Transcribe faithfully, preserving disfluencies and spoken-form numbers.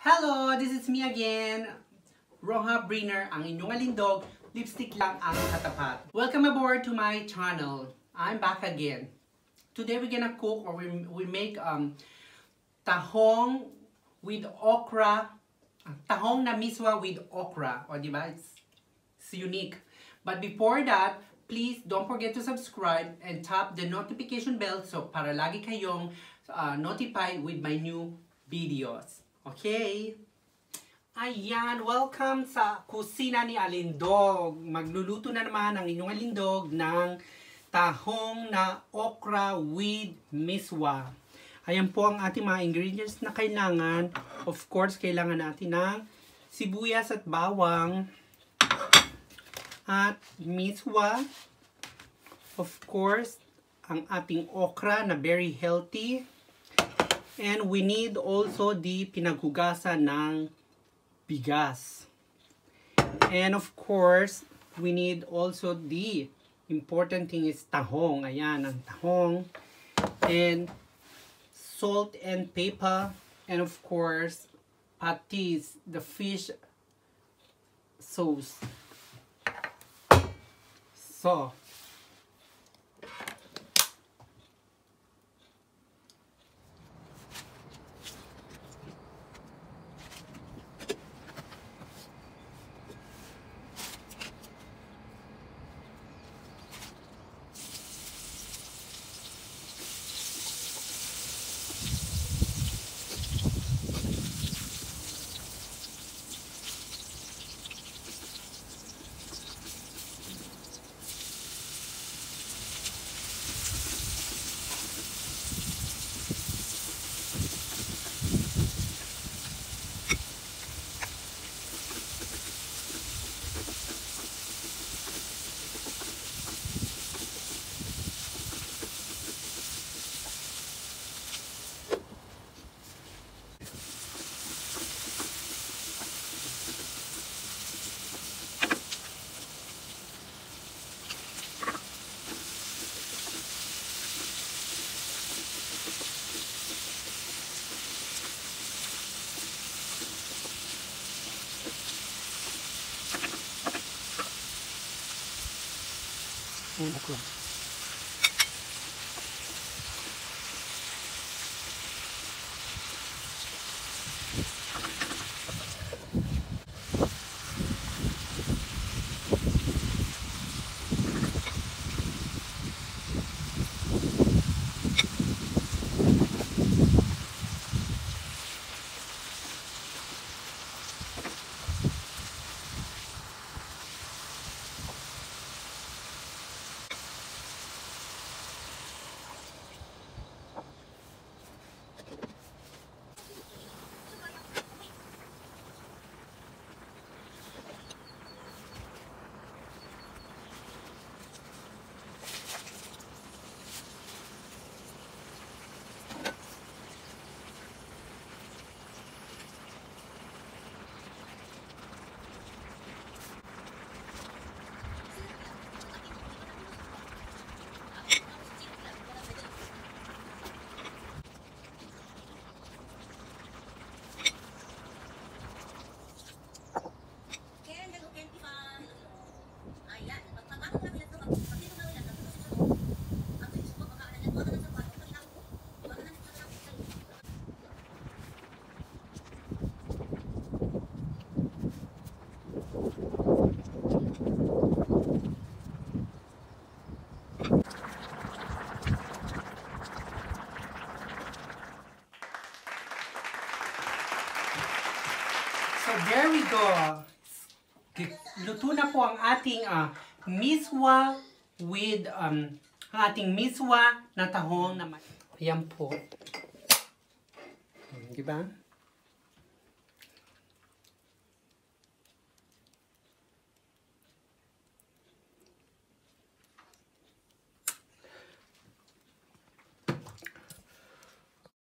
Hello, this is me again, Roha Briner, ang inyong alindog, lipstick lang ang katapat. Welcome aboard to my channel. I'm back again. Today we're gonna cook or we, we make um, tahong with okra, tahong na miswa with okra. O diba? It's, it's unique. But before that, please don't forget to subscribe and tap the notification bell so para lagi kayong uh, notified with my new videos. Okay? Ayan, welcome sa kusina ni Alindog. Magluluto na naman ang inyong Alindog ng tahong na okra with miswa. Ayan po ang ating mga ingredients na kailangan. Of course, kailangan natin ng sibuyas at bawang at miswa. Of course, ang ating okra na very healthy. And we need also the pinaghugasan ng bigas. And of course, we need also the important thing is tahong. Ayan, ang tahong. And salt and pepper. And of course, patis, the fish sauce. So, okra. So there we go. Luto na po ang ating uh, miswa with um, ang ating miswa na tahong na. Ayan po. Diba?